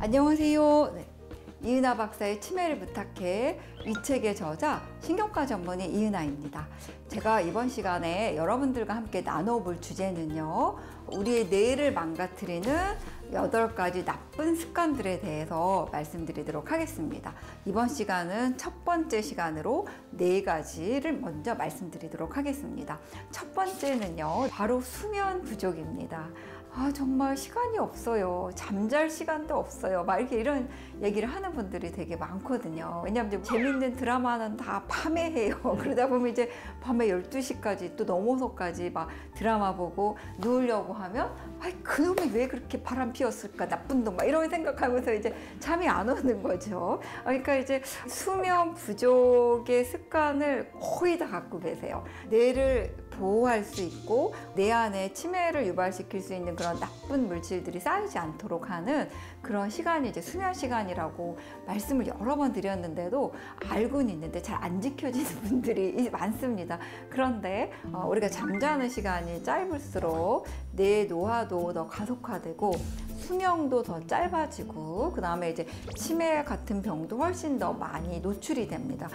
안녕하세요. 네. 이은하 박사의 치매를 부탁해 이 책의 저자 신경과 전문의 이은하입니다. 제가 이번 시간에 여러분들과 함께 나눠볼 주제는요, 우리의 뇌를 망가뜨리는 8가지 나쁜 습관들에 대해서 말씀드리도록 하겠습니다. 이번 시간은 첫 번째 시간으로 4가지를 먼저 말씀드리도록 하겠습니다. 첫 번째는요, 바로 수면 부족입니다. 정말 시간이 없어요. 잠잘 시간도 없어요. 막 이렇게 이런 얘기를 하는 분들이 되게 많거든요. 왜냐하면 재밌는 드라마는 다 밤에 해요. 그러다 보면 이제 밤에 12시까지 또 넘어서까지 막 드라마 보고 누우려고 하면 그놈이 왜 그렇게 바람 피웠을까, 나쁜 놈, 막 이런 생각하면서 이제 잠이 안 오는 거죠. 그러니까 이제 수면 부족의 습관을 거의 다 갖고 계세요. 뇌를 보호할 수 있고 내 안에 치매를 유발시킬 수 있는 그런 나쁜 물질들이 쌓이지 않도록 하는 그런 시간이 이제 수면 시간이라고 말씀을 여러 번 드렸는데도 알고는 있는데 잘 안 지켜지는 분들이 많습니다. 그런데 우리가 잠자는 시간이 짧을수록 뇌 노화도 더 가속화되고 수명도 더 짧아지고, 그 다음에 이제 치매 같은 병도 훨씬 더 많이 노출이 됩니다.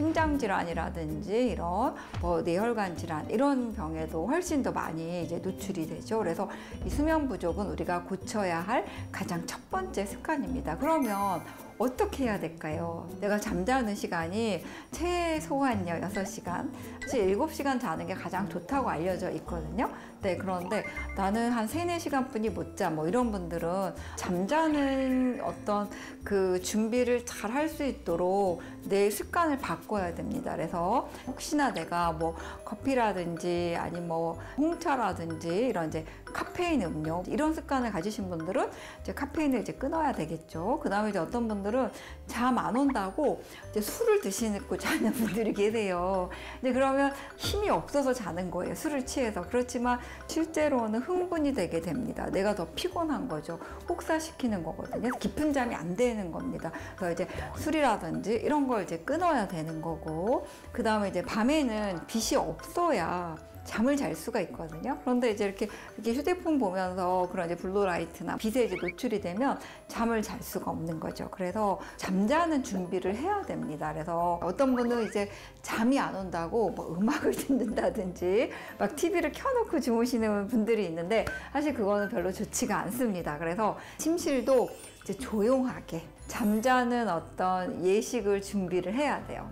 심장질환이라든지 이런 뇌혈관 질환, 이런 병에도 훨씬 더 많이 이제 노출이 되죠. 그래서 이 수면 부족은 우리가 고쳐야 할 가장 첫 번째 습관입니다. 그러면 어떻게 해야 될까요? 내가 잠자는 시간이 최소한요 6시간, 사실 7시간 자는 게 가장 좋다고 알려져 있거든요. 네, 그런데 나는 한 3-4시간 뿐이 못 자, 이런 분들은 잠자는 어떤 그 준비를 잘 할 수 있도록 내 습관을 바꿔야 됩니다. 그래서 혹시나 내가 커피라든지 아니면 홍차라든지 이런 이제 카페인 음료, 이런 습관을 가지신 분들은 이제 카페인을 이제 끊어야 되겠죠. 그 다음에 이제 어떤 분들은 잠 안 온다고 이제 술을 드시고 자는 분들이 계세요. 근데 그러면 힘이 없어서 자는 거예요. 술을 취해서. 그렇지만 실제로는 흥분이 되게 됩니다. 내가 더 피곤한 거죠. 혹사시키는 거거든요. 깊은 잠이 안 되는 겁니다. 그래서 이제 술이라든지 이런 걸 이제 끊어야 되는 거고, 그 다음에 이제 밤에는 빛이 없어야 잠을 잘 수가 있거든요. 그런데 이제 이렇게 휴대폰 보면서 그런 이제 블루라이트나 빛에 이제 노출이 되면 잠을 잘 수가 없는 거죠. 그래서 잠자는 준비를 해야 됩니다. 그래서 어떤 분은 이제 잠이 안 온다고 음악을 듣는다든지 막 TV를 켜놓고 주무시는 분들이 있는데, 사실 그거는 별로 좋지가 않습니다. 그래서 침실도 이제 조용하게 잠자는 어떤 예식을 준비를 해야 돼요.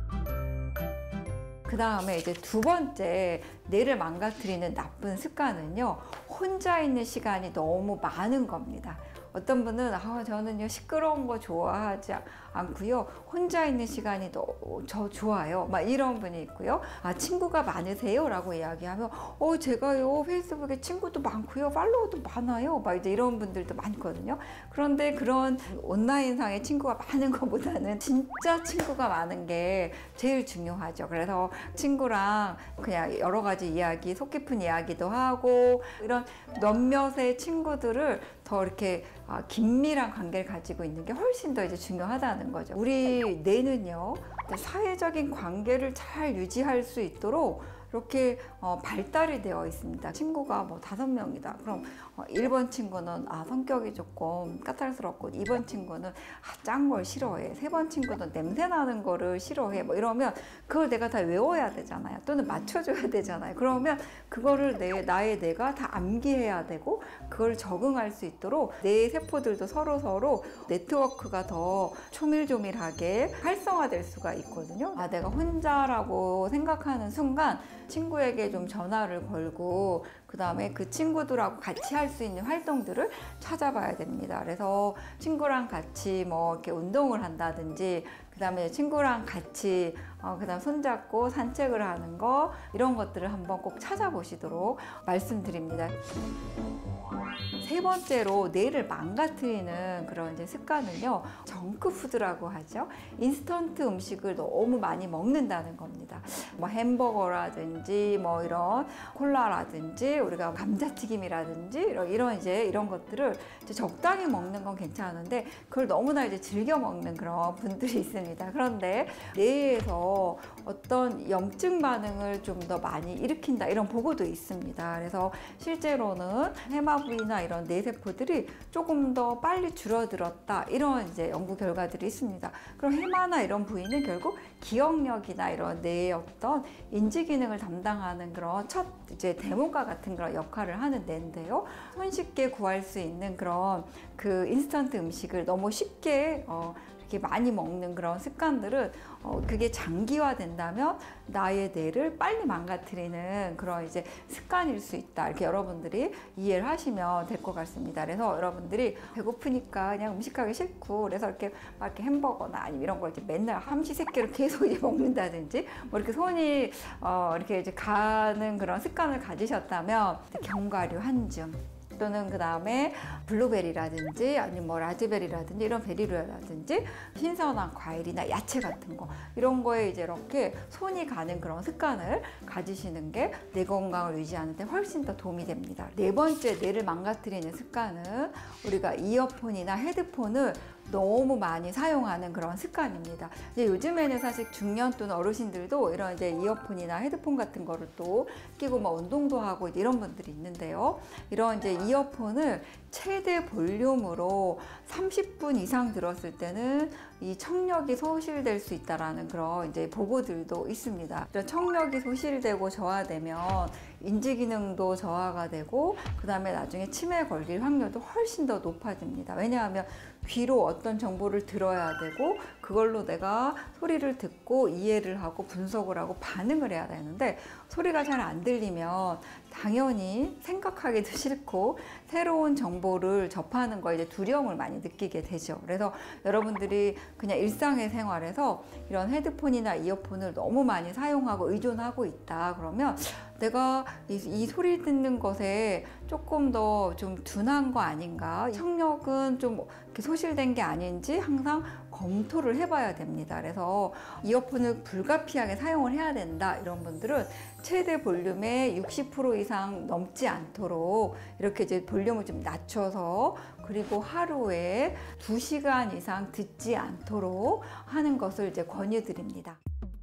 그 다음에 이제 두 번째 뇌를 망가뜨리는 나쁜 습관은요, 혼자 있는 시간이 너무 많은 겁니다. 어떤 분은 저는요 시끄러운 거 좋아하지 않고요, 혼자 있는 시간이 저 좋아요, 막 이런 분이 있고요. 친구가 많으세요? 라고 이야기하면 제가요 페이스북에 친구도 많고요, 팔로워도 많아요, 막 이제 이런 분들도 많거든요. 그런데 그런 온라인상의 친구가 많은 것보다는 진짜 친구가 많은 게 제일 중요하죠. 그래서 친구랑 그냥 여러 가지 이야기, 속 깊은 이야기도 하고, 이런 몇몇의 친구들을 더 이렇게 긴밀한 관계를 가지고 있는 게 훨씬 더 이제 중요하다는 거죠. 우리 뇌는요, 사회적인 관계를 잘 유지할 수 있도록 이렇게 발달이 되어 있습니다. 친구가 5명이다. 그럼 1번 친구는 성격이 조금 까탈스럽고, 2번 친구는 짠 걸 싫어해, 3번 친구는 냄새 나는 거를 싫어해, 이러면 그걸 내가 다 외워야 되잖아요. 또는 맞춰줘야 되잖아요. 그러면 그거를 나의 뇌가 다 암기해야 되고, 그걸 적응할 수 있도록 뇌 세포들도 서로 네트워크가 더 조밀조밀하게 활성화될 수가 있거든요. 내가 혼자라고 생각하는 순간 친구에게 좀 전화를 걸고, 그 다음에 그 친구들하고 같이 할 수 있는 활동들을 찾아봐야 됩니다. 그래서 친구랑 같이 이렇게 운동을 한다든지, 그 다음에 친구랑 같이 그 다음 손잡고 산책을 하는 거, 이런 것들을 한번 꼭 찾아보시도록 말씀드립니다. 세 번째로 뇌를 망가뜨리는 그런 이제 습관은요, 정크푸드라고 하죠. 인스턴트 음식을 너무 많이 먹는다는 겁니다. 햄버거라든지 이런 콜라라든지 우리가 감자튀김이라든지 이런 것들을 이제 적당히 먹는 건 괜찮은데, 그걸 너무나 이제 즐겨 먹는 그런 분들이 있습니다. 그런데 뇌에서 뇌에서 어떤 염증 반응을 좀 더 많이 일으킨다 이런 보고도 있습니다. 그래서 실제로는 해마 부위나 이런 뇌세포들이 조금 더 빨리 줄어들었다 이런 이제 연구 결과들이 있습니다. 그럼 해마나 이런 부위는 결국 기억력이나 이런 뇌의 어떤 인지 기능을 담당하는 그런 첫 이제 데모가 같은 그런 역할을 하는 뇌인데요. 손쉽게 구할 수 있는 그런 그 인스턴트 음식을 너무 쉽게 이렇게 많이 먹는 그런 습관들은 그게 장기화된다면 나의 뇌를 빨리 망가뜨리는 그런 이제 습관일 수 있다. 이렇게 여러분들이 이해를 하시면 될 것 같습니다. 그래서 여러분들이 배고프니까 그냥 음식하기 싫고 그래서 막 이렇게 햄버거나 아니면 이런 걸 이제 맨날 삼시세끼를 계속 이제 먹는다든지 뭐 이렇게 손이 이렇게 이제 가는 그런 습관을 가지셨다면 견과류 한 줌. 또는 그 다음에 블루베리라든지 아니면 뭐 라즈베리라든지 이런 베리류라든지 신선한 과일이나 야채 같은 거 이런 거에 이제 이렇게 손이 가는 그런 습관을 가지시는 게 뇌 건강을 유지하는 데 훨씬 더 도움이 됩니다. 네 번째 뇌를 망가뜨리는 습관은 우리가 이어폰이나 헤드폰을 너무 많이 사용하는 그런 습관입니다. 이제 요즘에는 사실 중년 또는 어르신들도 이런 이제 이어폰이나 헤드폰 같은 거를 또 끼고 뭐 운동도 하고 이런 분들이 있는데요. 이런 이제 이어폰을 최대 볼륨으로 30분 이상 들었을 때는 이 청력이 소실될 수 있다라는 그런 이제 보고들도 있습니다. 청력이 소실되고 저하되면 인지 기능도 저하가 되고 그 다음에 나중에 치매에 걸릴 확률도 훨씬 더 높아집니다. 왜냐하면 귀로 어떤 정보를 들어야 되고 그걸로 내가 소리를 듣고 이해를 하고 분석을 하고 반응을 해야 되는데 소리가 잘 안 들리면 당연히 생각하기도 싫고 새로운 정보를 접하는 거에 이제 두려움을 많이 느끼게 되죠. 그래서 여러분들이 그냥 일상의 생활에서 이런 헤드폰이나 이어폰을 너무 많이 사용하고 의존하고 있다 그러면 내가 이 소리 듣는 것에 조금 더 좀 둔한 거 아닌가, 청력은 좀 이렇게 소실된 게 아닌지 항상 검토를 해봐야 됩니다. 그래서 이어폰을 불가피하게 사용을 해야 된다 이런 분들은 최대 볼륨의 60% 이상 넘지 않도록 이렇게 이제 볼륨을 좀 낮춰서 그리고 하루에 2시간 이상 듣지 않도록 하는 것을 이제 권유드립니다.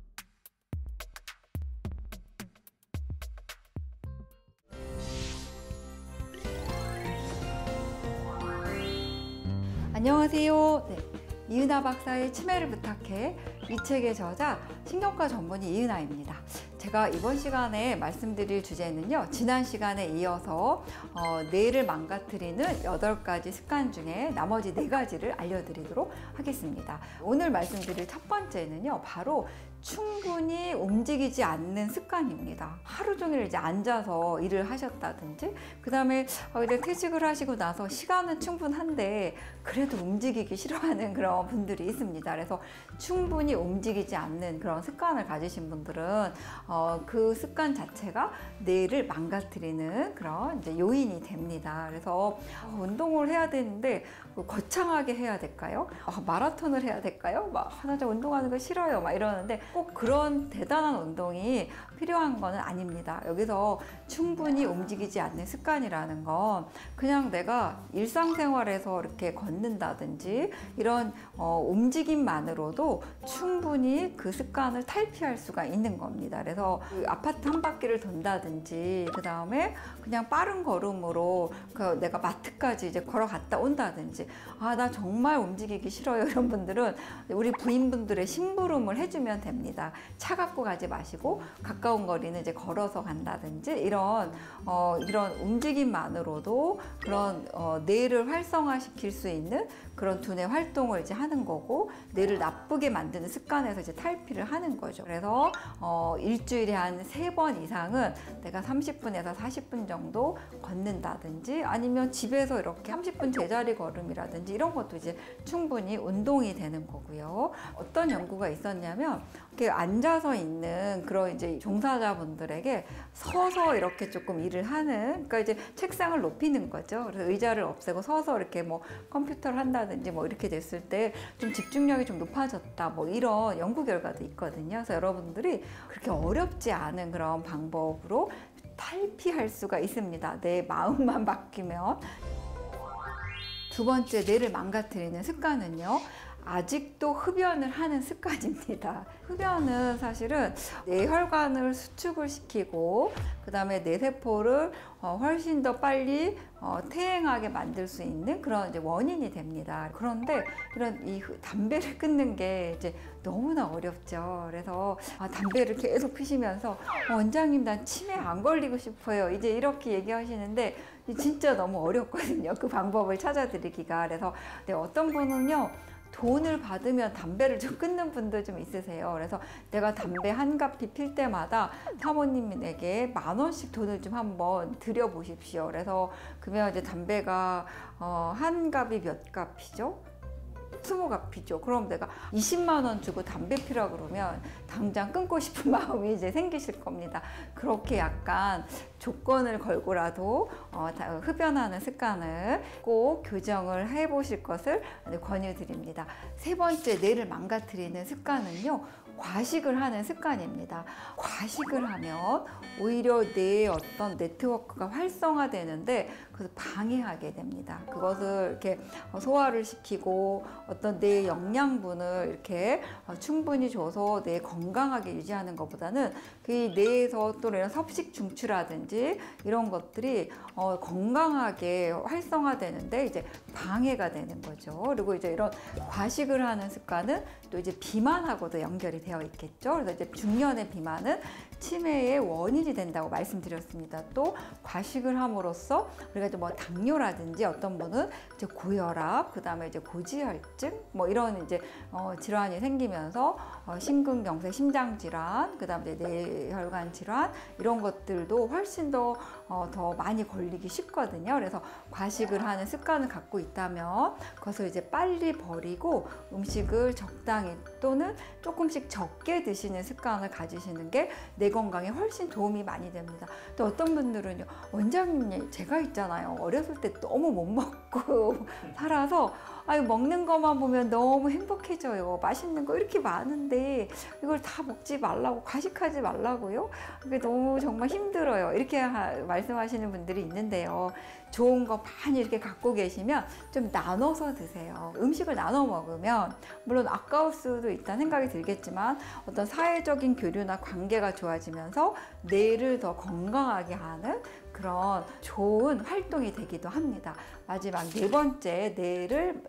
안녕하세요. 네, 이은하 박사의 치매를 부탁해 이 책의 저자 신경과 전문의 이은하입니다. 제가 이번 시간에 말씀드릴 주제는요. 지난 시간에 이어서 뇌를 망가뜨리는 8가지 습관 중에 나머지 4가지를 알려드리도록 하겠습니다. 오늘 말씀드릴 첫 번째는요. 바로 충분히 움직이지 않는 습관입니다. 하루 종일 이제 앉아서 일을 하셨다든지 그 다음에 이제 퇴직을 하시고 나서 시간은 충분한데 그래도 움직이기 싫어하는 그런 분들이 있습니다. 그래서 충분히 움직이지 않는 그런 습관을 가지신 분들은 그 습관 자체가 뇌를 망가뜨리는 그런 이제 요인이 됩니다. 그래서 운동을 해야 되는데 거창하게 해야 될까요? 마라톤을 해야 될까요? 나 운동하는 거 싫어요. 이러는데 꼭 그런 대단한 운동이 필요한 거는 아닙니다. 여기서 충분히 움직이지 않는 습관이라는 건 그냥 내가 일상생활에서 이렇게 걷는다든지 이런 움직임만으로도 충분히 그 습관을 탈피할 수가 있는 겁니다. 그래서 그 아파트 한 바퀴를 돈다든지 그 다음에 그냥 빠른 걸음으로 내가 마트까지 이제 걸어갔다 온다든지 나 정말 움직이기 싫어요 이런 분들은 우리 부인분들의 심부름을 해주면 됩니다. 차 갖고 가지 마시고 가까운 거리는 이제 걸어서 간다든지 이런 움직임만으로도 그런 뇌를 활성화시킬 수 있는 그런 두뇌 활동을 이제 하는 거고 뇌를 나쁘게 만드는 습관에서 이제 탈피를 하는 거죠. 그래서 일주일에 한 3번 이상은 내가 30분에서 40분 정도 걷는다든지 아니면 집에서 이렇게 30분 제자리 걸음이라든지 이런 것도 이제 충분히 운동이 되는 거고요. 어떤 연구가 있었냐면 이렇게 앉아서 있는 그런 이제 종사자분들에게 서서 이렇게 조금 일을 하는 그러니까 이제 책상을 높이는 거죠. 그래서 의자를 없애고 서서 이렇게 뭐 컴퓨터를 한다든지 뭐 이렇게 됐을 때 좀 집중력이 좀 높아졌다 뭐 이런 연구 결과도 있거든요. 그래서 여러분들이 그렇게 어렵지 않은 그런 방법으로 탈피할 수가 있습니다. 내 마음만 바뀌면. 두 번째 뇌를 망가뜨리는 습관은요. 아직도 흡연을 하는 습관입니다. 흡연은 사실은 뇌혈관을 수축을 시키고 그 다음에 뇌세포를 훨씬 더 빨리 퇴행하게 만들 수 있는 그런 이제 원인이 됩니다. 그런데 이런 이 담배를 끊는 게 이제 너무나 어렵죠. 그래서 담배를 계속 피시면서 원장님 난 치매 안 걸리고 싶어요. 이제 이렇게 얘기하시는데 진짜 너무 어렵거든요. 그 방법을 찾아드리기가. 그래서 어떤 분은요. 돈을 받으면 담배를 좀 끊는 분도 좀 있으세요. 그래서 내가 담배 한 갑이 필 때마다 사모님에게 10,000원씩 돈을 좀 한번 드려보십시오. 그래서 그러면 이제 담배가 한 갑이 몇 갑이죠? 20갑이죠. 그럼 내가 20만 원 주고 담배 피라 그러면 당장 끊고 싶은 마음이 이제 생기실 겁니다. 그렇게 약간 조건을 걸고라도 흡연하는 습관을 꼭 교정을 해보실 것을 권유드립니다. 세 번째, 뇌를 망가뜨리는 습관은요. 과식을 하는 습관입니다. 과식을 하면 오히려 뇌의 어떤 네트워크가 활성화되는데 그래서 방해하게 됩니다. 그것을 이렇게 소화를 시키고 어떤 뇌의 영양분을 이렇게 충분히 줘서 뇌 건강하게 유지하는 것보다는 그 뇌에서 또 이런 섭식 중추라든지 이런 것들이 건강하게 활성화되는데 이제 방해가 되는 거죠. 그리고 이제 이런 과식을 하는 습관은 또 이제 비만하고도 연결이 되어 있겠죠. 그래서 이제 중년의 비만은 치매의 원인이 된다고 말씀드렸습니다. 또 과식을 함으로써 우리가 이제 뭐 당뇨라든지 어떤 분은 이제 고혈압, 그 다음에 이제 고지혈증, 뭐 이런 이제 질환이 생기면서 심근경색, 심장질환, 그 다음에 이제 뇌혈관 질환 이런 것들도 훨씬 더 많이 걸리기 쉽거든요. 그래서 과식을 하는 습관을 갖고 있다면 그것을 이제 빨리 버리고 음식을 적당히 또는 조금씩 적게 드시는 습관을 가지시는 게 뇌 건강에 훨씬 도움이 많이 됩니다. 또 어떤 분들은요, 원장님 제가 있잖아요. 어렸을 때 너무 못 먹고 살아서 먹는 것만 보면 너무 행복해져요. 맛있는 거 이렇게 많은데 이걸 다 먹지 말라고, 과식하지 말라고요? 그게 너무 정말 힘들어요. 이렇게 말씀하시는 분들이 있는데요. 좋은 거 많이 이렇게 갖고 계시면 좀 나눠서 드세요. 음식을 나눠 먹으면 물론 아까울 수도 있다는 생각이 들겠지만 어떤 사회적인 교류나 관계가 좋아지면서 뇌를 더 건강하게 하는 그런 좋은 활동이 되기도 합니다. 마지막 네 번째, 뇌를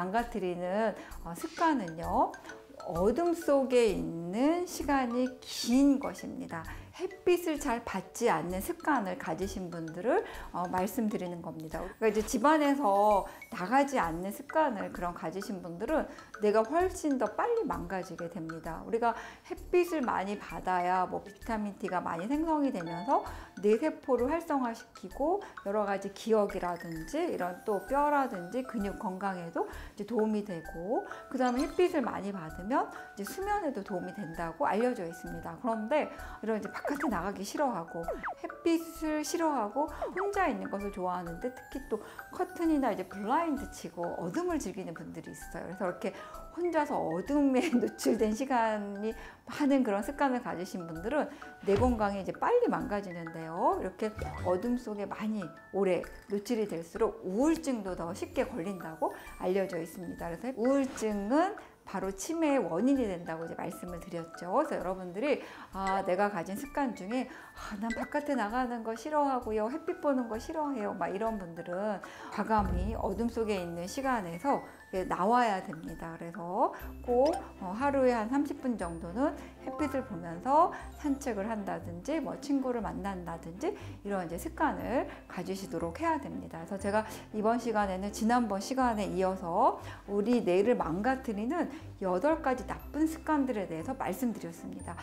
망가뜨리는 습관은요. 어둠 속에 있는 시간이 긴 것입니다. 햇빛을 잘 받지 않는 습관을 가지신 분들을 말씀드리는 겁니다. 그러니까 이제 집안에서 나가지 않는 습관을 가지신 분들은 뇌가 훨씬 더 빨리 망가지게 됩니다. 우리가 햇빛을 많이 받아야 뭐 비타민 D가 많이 생성이 되면서 뇌세포를 활성화시키고 여러 가지 기억이라든지 이런 또 뼈라든지 근육 건강에도 이제 도움이 되고, 그 다음에 햇빛을 많이 받으면 이제 수면에도 도움이 된다고 알려져 있습니다. 그런데 이런 이제 바깥에 나가기 싫어하고 햇빛을 싫어하고 혼자 있는 것을 좋아하는데 특히 또 커튼이나 이제 블라인드 치고 어둠을 즐기는 분들이 있어요. 그래서 이렇게 혼자서 어둠에 노출된 시간이 많은 그런 습관을 가지신 분들은 뇌 건강이 이제 빨리 망가지는데요. 이렇게 어둠 속에 많이 오래 노출이 될수록 우울증도 더 쉽게 걸린다고 알려져 있습니다. 그래서 우울증은 바로 치매의 원인이 된다고 이제 말씀을 드렸죠. 그래서 여러분들이 내가 가진 습관 중에 난 바깥에 나가는 거 싫어하고요, 햇빛 보는 거 싫어해요, 막 이런 분들은 과감히 어둠 속에 있는 시간에서 나와야 됩니다. 그래서 꼭 하루에 한 30분 정도는 햇빛을 보면서 산책을 한다든지 뭐 친구를 만난다든지 이런 이제 습관을 가지시도록 해야 됩니다. 그래서 제가 이번 시간에는 지난번 시간에 이어서 우리 뇌를 망가뜨리는 8가지 나쁜 습관들에 대해서 말씀드렸습니다.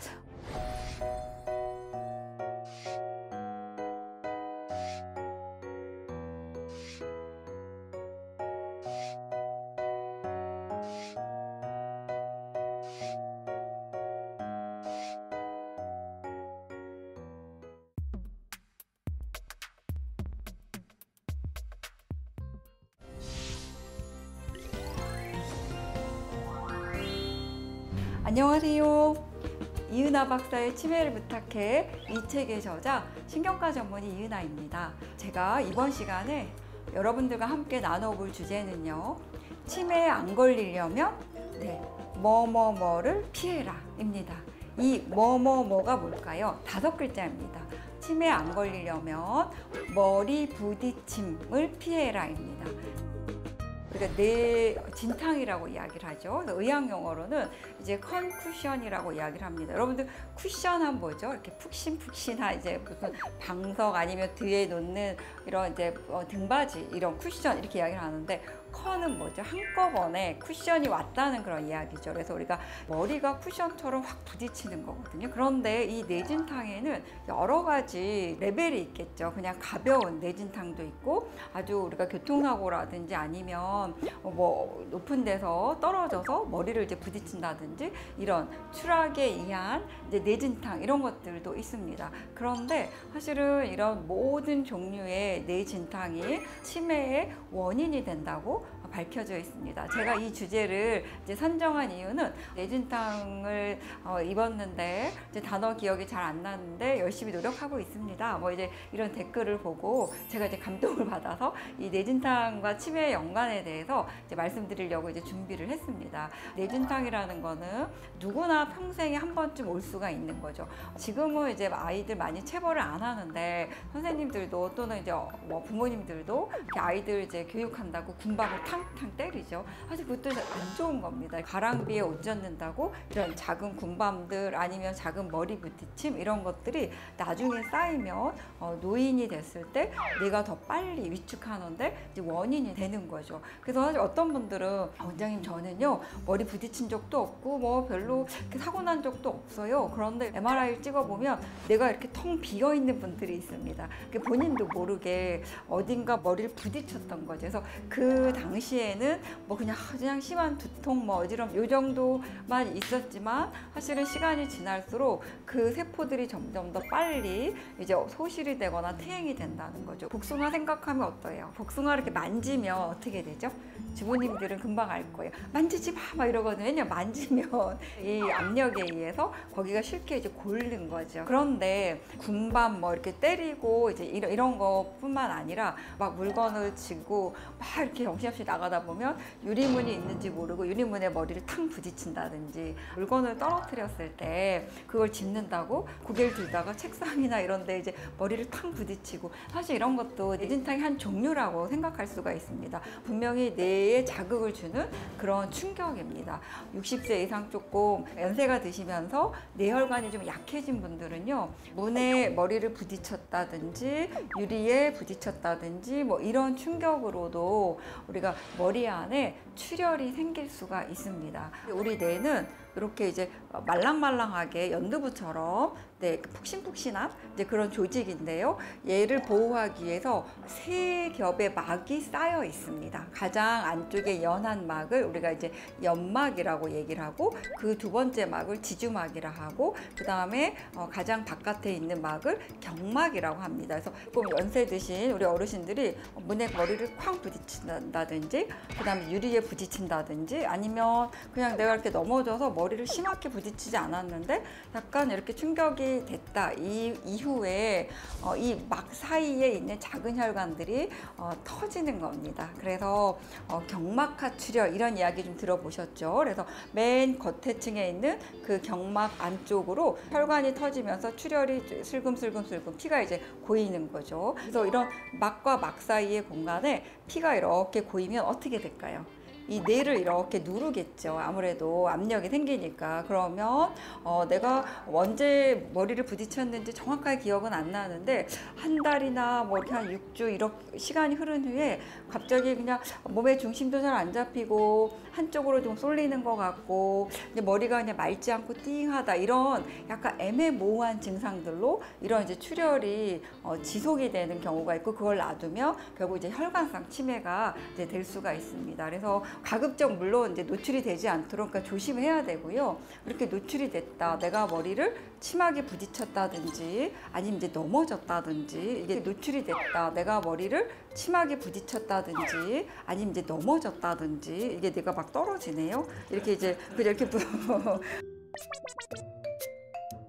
안녕하세요. 이은하 박사의 치매를 부탁해 이 책의 저자 신경과 전문의 이은하입니다. 제가 이번 시간에 여러분들과 함께 나눠볼 주제는요. 치매에 안 걸리려면 네, 뭐뭐뭐를 피해라입니다. 이 뭐뭐뭐가 뭘까요? 5글자입니다. 치매에 안 걸리려면 머리 부딪힘을 피해라입니다. 우리가 뇌진탕이라고 이야기를 하죠. 그래서 의학 용어로는 이제 컨쿠션이라고 이야기를 합니다. 여러분들 쿠션은 뭐죠? 이렇게 푹신푹신한 이제 무슨 방석 아니면 뒤에 놓는 이런 이제 등받이 이런 쿠션 이렇게 이야기를 하는데, 컨은 뭐죠? 한꺼번에 쿠션이 왔다는 그런 이야기죠. 그래서 우리가 머리가 쿠션처럼 확 부딪히는 거거든요. 그런데 이 뇌진탕에는 여러 가지 레벨이 있겠죠. 그냥 가벼운 뇌진탕도 있고, 아주 우리가 교통사고라든지 아니면 뭐 높은 데서 떨어져서 머리를 이제 부딪힌다든지 이런 추락에 의한 이제 뇌진탕 이런 것들도 있습니다. 그런데 사실은 이런 모든 종류의 뇌진탕이 치매의 원인이 된다고 밝혀져 있습니다. 제가 이 주제를 이제 선정한 이유는 뇌진탕을 입었는데 이제 단어 기억이 잘 안 나는데 열심히 노력하고 있습니다. 뭐 이제 이런 댓글을 보고 제가 이제 감동을 받아서 이 뇌진탕과 치매의 연관에 대해서 이제 말씀드리려고 이제 준비를 했습니다. 뇌진탕이라는 거는 누구나 평생에 한 번쯤 올 수가 있는 거죠. 지금은 이제 아이들 많이 체벌을 안 하는데 선생님들도 또는 이제 뭐 부모님들도 이렇게 아이들 이제 교육한다고 군밤을 탕탕 때리죠. 사실 그것도 안 좋은 겁니다. 가랑비에 옷 젖는다고 이런 작은 군밤들 아니면 작은 머리 부딪힘 이런 것들이 나중에 쌓이면 노인이 됐을 때 뇌가 더 빨리 위축하는데 이제 원인이 되는 거죠. 그래서 사실 어떤 분들은 원장님 저는요 머리 부딪힌 적도 없고 뭐 별로 이렇게 사고 난 적도 없어요. 그런데 MRI를 찍어보면 뇌가 이렇게 텅 비어 있는 분들이 있습니다. 본인도 모르게 어딘가 머리를 부딪혔던 거죠. 그래서 그 당시에는 뭐 그냥 심한 두통 뭐 어지럼 요 정도만 있었지만 사실은 시간이 지날수록 그 세포들이 점점 더 빨리 이제 소실이 되거나 퇴행이 된다는 거죠. 복숭아 생각하면 어때요? 복숭아 이렇게 만지면 어떻게 되죠? 주부님들은 금방 알 거예요. 만지지 마! 막 이러거든요. 왜냐면 만지면 이 압력에 의해서 거기가 쉽게 이제 고르는 거죠. 그런데 군밤 뭐 이렇게 때리고 이제 이런 것뿐만 아니라 막 물건을 쥐고 막 이렇게 정신없이 나가다 보면 유리문이 있는지 모르고 유리문에 머리를 탕 부딪힌다든지, 물건을 떨어뜨렸을 때 그걸 짚는다고 고개를 들다가 책상이나 이런 데 이제 머리를 탕 부딪히고, 사실 이런 것도 뇌진탕의 한 종류라고 생각할 수가 있습니다. 분명히 뇌에 자극을 주는 그런 충격입니다. 60세 이상 조금 연세가 드시면서 뇌혈관이 좀 약해진 분들은요, 문에 머리를 부딪혔다든지 유리에 부딪혔다든지 뭐 이런 충격으로도 우리가 머리 안에 출혈이 생길 수가 있습니다. 우리 뇌는 이렇게 이제 말랑말랑하게 연두부처럼 푹신푹신한 이제 그런 조직인데요. 얘를 보호하기 위해서 3겹의 막이 쌓여 있습니다. 가장 안쪽에 연한 막을 우리가 이제 연막이라고 얘기를 하고, 그 두 번째 막을 지주막이라 하고, 그 다음에 가장 바깥에 있는 막을 경막이라고 합니다. 그래서 조금 연세 드신 우리 어르신들이 문에 머리를 쾅 부딪힌다든지, 그 다음에 유리에 부딪힌다든지, 아니면 그냥 내가 이렇게 넘어져서 머리를 심하게 부딪히지 않았는데 약간 이렇게 충격이 됐다. 이후에 이 막 사이에 있는 작은 혈관들이 터지는 겁니다. 그래서 경막하 출혈 이런 이야기 좀 들어보셨죠? 그래서 맨 겉에 층에 있는 그 경막 안쪽으로 혈관이 터지면서 출혈이 슬금슬금 피가 이제 고이는 거죠. 그래서 이런 막과 막 사이의 공간에 피가 이렇게 고이면 어떻게 될까요? 이 뇌를 이렇게 누르겠죠. 아무래도 압력이 생기니까. 그러면 내가 언제 머리를 부딪혔는지 정확하게 기억은 안 나는데 한 달이나 뭐 이렇게 한 6주 이렇게 시간이 흐른 후에 갑자기 그냥 몸의 중심도 잘 안 잡히고 한쪽으로 좀 쏠리는 것 같고 머리가 그냥 맑지 않고 띵하다, 이런 약간 애매모호한 증상들로 이런 이제 출혈이 지속이 되는 경우가 있고, 그걸 놔두면 결국 이제 혈관성 치매가 이제 될 수가 있습니다. 그래서 가급적 물론 이제 노출이 되지 않도록 그러니까 조심해야 되고요. 이렇게 노출이 됐다, 내가 머리를 심하게 부딪혔다든지 아니면 이제 넘어졌다든지, 이게 노출이 됐다, 내가 머리를 심하게 부딪혔다든지 아니면 이제 넘어졌다든지, 이게 내가 막 떨어지네요. 이렇게 이제 이렇게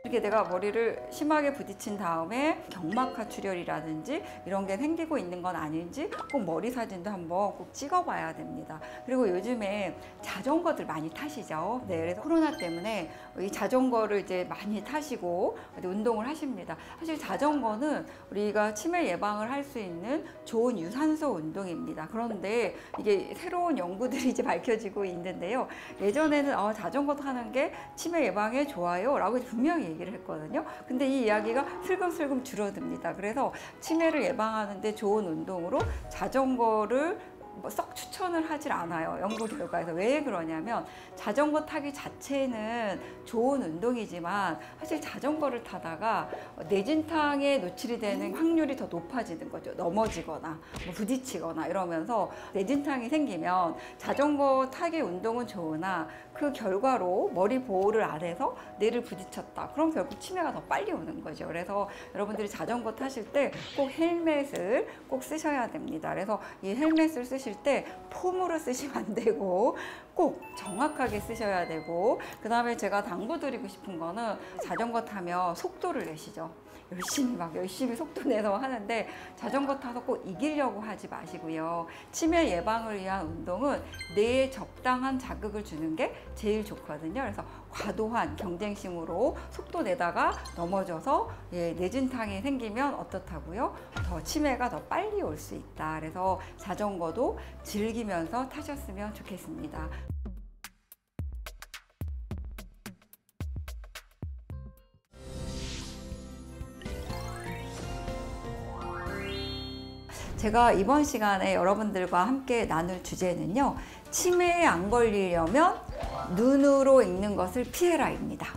이렇게 내가 머리를 심하게 부딪힌 다음에 경막하 출혈이라든지 이런 게 생기고 있는 건 아닌지 꼭 머리 사진도 한번 꼭 찍어봐야 됩니다. 그리고 요즘에 자전거들 많이 타시죠. 네, 그래서 코로나 때문에 이 자전거를 이제 많이 타시고 운동을 하십니다. 사실 자전거는 우리가 치매 예방을 할 수 있는 좋은 유산소 운동입니다. 그런데 이게 새로운 연구들이 이제 밝혀지고 있는데요. 예전에는 자전거 타는 게 치매 예방에 좋아요 라고 분명히 얘기를 했거든요. 근데 이 이야기가 슬금슬금 줄어듭니다. 그래서 치매를 예방하는 데 좋은 운동으로 자전거를 썩 추천을 하질 않아요. 연구 결과에서. 왜 그러냐면 자전거 타기 자체는 좋은 운동이지만 사실 자전거를 타다가 뇌진탕에 노출이 되는 확률이 더 높아지는 거죠. 넘어지거나 뭐 부딪히거나 이러면서 뇌진탕이 생기면 자전거 타기 운동은 좋으나 그 결과로 머리 보호를 안 해서 뇌를 부딪혔다. 그럼 결국 치매가 더 빨리 오는 거죠. 그래서 여러분들이 자전거 타실 때 꼭 헬멧을 꼭 쓰셔야 됩니다. 그래서 이 헬멧을 쓰실 때 폼으로 쓰시면 안 되고 꼭 정확하게 쓰셔야 되고, 그 다음에 제가 당부드리고 싶은 거는 자전거 타면 속도를 내시죠. 열심히 속도 내서 하는데 자전거 타서 꼭 이기려고 하지 마시고요. 치매 예방을 위한 운동은 뇌에 적당한 자극을 주는 게 제일 좋거든요. 그래서 과도한 경쟁심으로 속도 내다가 넘어져서 뇌진탕이 생기면 어떻다고요? 더 치매가 더 빨리 올 수 있다. 그래서 자전거도 즐기면서 타셨으면 좋겠습니다. 제가 이번 시간에 여러분들과 함께 나눌 주제는요, 치매에 안 걸리려면 눈으로 읽는 것을 피해라입니다.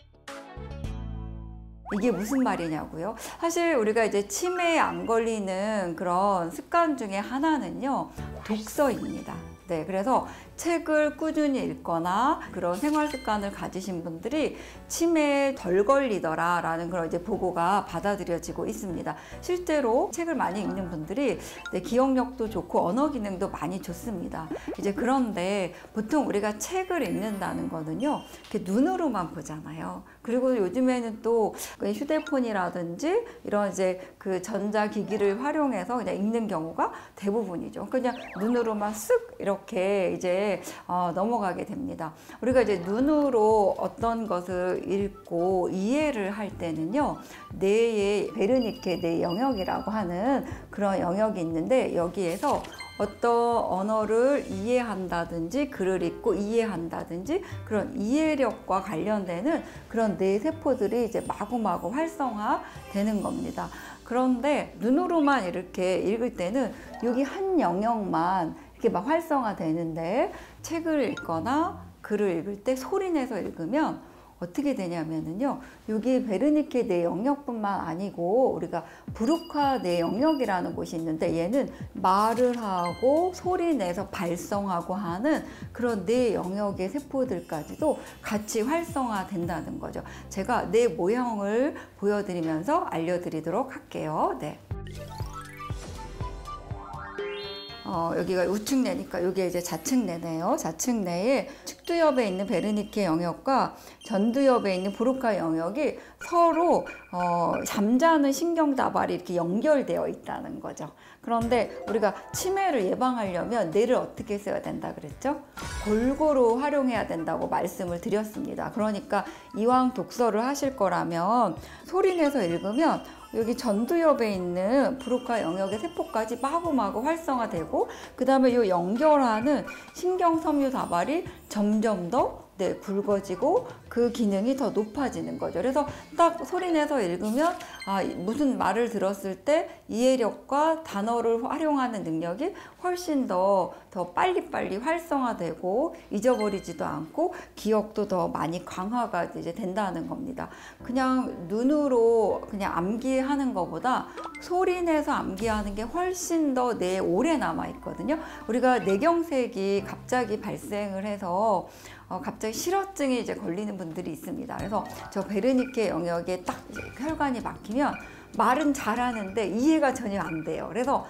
이게 무슨 말이냐고요? 사실 우리가 이제 치매에 안 걸리는 그런 습관 중에 하나는요, 독서입니다. 네, 그래서 책을 꾸준히 읽거나 그런 생활 습관을 가지신 분들이 치매에 덜 걸리더라 라는 그런 이제 보고가 받아들여지고 있습니다. 실제로 책을 많이 읽는 분들이 기억력도 좋고 언어 기능도 많이 좋습니다. 이제 그런데 보통 우리가 책을 읽는다는 거는요, 이렇게 눈으로만 보잖아요. 그리고 요즘에는 또 휴대폰이라든지 이런 이제 그 전자기기를 활용해서 그냥 읽는 경우가 대부분이죠. 그냥 눈으로만 쓱 이렇게 이제 넘어가게 됩니다. 우리가 이제 눈으로 어떤 것을 읽고 이해를 할 때는요, 뇌의 베르니케 뇌 영역이라고 하는 그런 영역이 있는데, 여기에서 어떤 언어를 이해한다든지 글을 읽고 이해한다든지 그런 이해력과 관련되는 그런 뇌 세포들이 이제 마구마구 활성화되는 겁니다. 그런데 눈으로만 이렇게 읽을 때는 여기 한 영역만 이렇게 막 활성화되는데, 책을 읽거나 글을 읽을 때 소리 내서 읽으면 어떻게 되냐면요, 여기 베르니케 뇌 영역뿐만 아니고 우리가 브루카 뇌 영역이라는 곳이 있는데, 얘는 말을 하고 소리 내서 발성하고 하는 그런 뇌 영역의 세포들까지도 같이 활성화된다는 거죠. 제가 뇌 모형을 보여드리면서 알려드리도록 할게요. 네. 여기가 우측뇌니까 여기 이제 좌측뇌네요. 좌측뇌에 측두엽에 있는 베르니케 영역과 전두엽에 있는 브루카 영역이 서로 잠자는 신경다발이 이렇게 연결되어 있다는 거죠. 그런데 우리가 치매를 예방하려면 뇌를 어떻게 써야 된다 그랬죠? 골고루 활용해야 된다고 말씀을 드렸습니다. 그러니까 이왕 독서를 하실 거라면 소리 내서 읽으면 여기 전두엽에 있는 브루카 영역의 세포까지 마구마구 활성화되고, 그 다음에 이 연결하는 신경섬유 다발이 점점 더 굵어지고 그 기능이 더 높아지는 거죠. 그래서 딱 소리 내서 읽으면 무슨 말을 들었을 때 이해력과 단어를 활용하는 능력이 훨씬 더 빨리빨리 활성화되고 잊어버리지도 않고 기억도 더 많이 강화가 이제 된다는 겁니다. 그냥 눈으로 그냥 암기하는 것보다 소리 내서 암기하는 게 훨씬 더 뇌에 오래 남아 있거든요. 우리가 뇌경색이 갑자기 발생을 해서 갑자기 실어증이 이제 걸리는 분들이 있습니다. 그래서 저 베르니케 영역에 딱 혈관이 막히면 말은 잘하는데 이해가 전혀 안 돼요. 그래서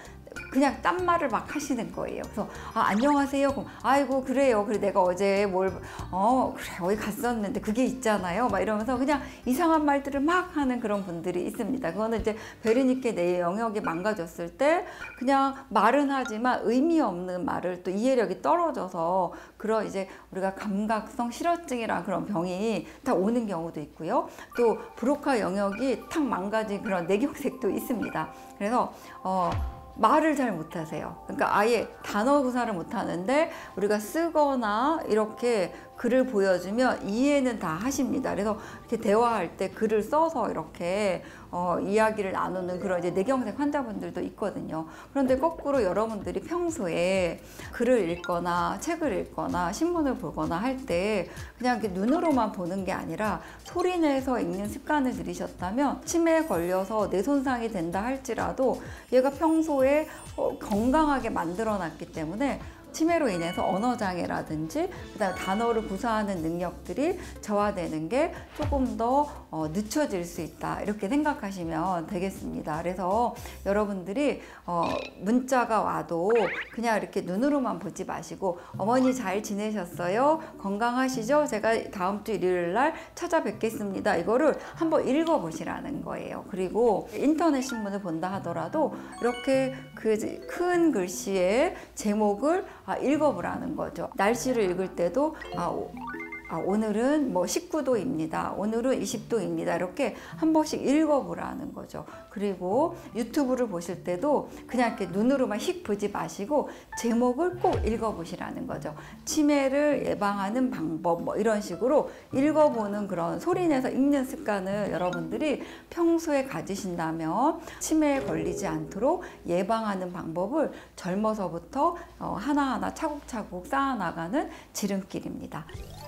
그냥 딴 말을 막 하시는 거예요. 그래서 안녕하세요. 그럼 아이고 그래요. 그래 내가 어제 그래 어디 갔었는데 그게 있잖아요. 막 이러면서 그냥 이상한 말들을 막 하는 그런 분들이 있습니다. 그거는 이제 베르니케 내 영역이 망가졌을 때 그냥 말은 하지만 의미 없는 말을 또 이해력이 떨어져서 그런 이제 우리가 감각성 실어증이라는 그런 병이 다 오는 경우도 있고요. 또 브로카 영역이 탁 망가진 그런 뇌경색도 있습니다. 그래서 말을 잘 못하세요. 그러니까 아예 단어 구사를 못하는데 우리가 쓰거나 이렇게 글을 보여주면 이해는 다 하십니다. 그래서 이렇게 대화할 때 글을 써서 이렇게 이야기를 나누는 그런 이제 뇌경색 환자분들도 있거든요. 그런데 거꾸로 여러분들이 평소에 글을 읽거나 책을 읽거나 신문을 보거나 할 때 그냥 이렇게 눈으로만 보는 게 아니라 소리 내서 읽는 습관을 들이셨다면 치매에 걸려서 뇌 손상이 된다 할지라도 얘가 평소에 건강하게 만들어 놨기 때문에 치매로 인해서 언어장애라든지 그다음에 단어를 구사하는 능력들이 저하되는 게 조금 더 늦춰질 수 있다 이렇게 생각하시면 되겠습니다. 그래서 여러분들이 문자가 와도 그냥 이렇게 눈으로만 보지 마시고 어머니 잘 지내셨어요? 건강하시죠? 제가 다음 주 일요일 날 찾아뵙겠습니다. 이거를 한번 읽어보시라는 거예요. 그리고 인터넷 신문을 본다 하더라도 이렇게 그 큰 글씨의 제목을 읽어보라는 거죠. 날씨를 읽을 때도 오늘은 뭐 19도입니다. 오늘은 20도입니다. 이렇게 한 번씩 읽어보라는 거죠. 그리고 유튜브를 보실 때도 그냥 이렇게 눈으로만 휙 보지 마시고 제목을 꼭 읽어보시라는 거죠. 치매를 예방하는 방법 뭐 이런 식으로 읽어보는 그런 소리내서 읽는 습관을 여러분들이 평소에 가지신다면 치매에 걸리지 않도록 예방하는 방법을 젊어서부터 하나하나 차곡차곡 쌓아나가는 지름길입니다.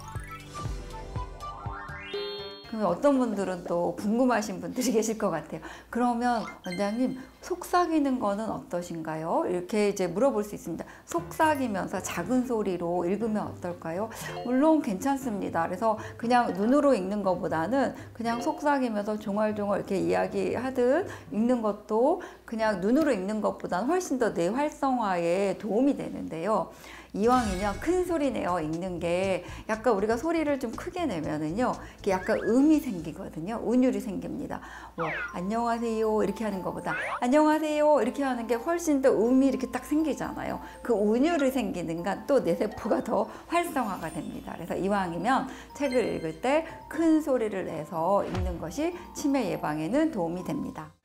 그럼 어떤 분들은 또 궁금하신 분들이 계실 것 같아요. 그러면 원장님 속삭이는 거는 어떠신가요? 이렇게 이제 물어볼 수 있습니다. 속삭이면서 작은 소리로 읽으면 어떨까요? 물론 괜찮습니다. 그래서 그냥 눈으로 읽는 것보다는 그냥 속삭이면서 종알종알 이렇게 이야기하듯 읽는 것도 그냥 눈으로 읽는 것보다는 훨씬 더 뇌 활성화에 도움이 되는데요. 이왕이면 큰 소리 내어 읽는 게 약간 우리가 소리를 좀 크게 내면은요, 이게 약간 음이 생기거든요. 운율이 생깁니다. 안녕하세요 이렇게 하는 것보다 안녕하세요 이렇게 하는 게 훨씬 더 음이 이렇게 딱 생기잖아요. 그 운율이 생기는 건 또 뇌세포가 더 활성화가 됩니다. 그래서 이왕이면 책을 읽을 때 큰 소리를 내서 읽는 것이 치매 예방에는 도움이 됩니다.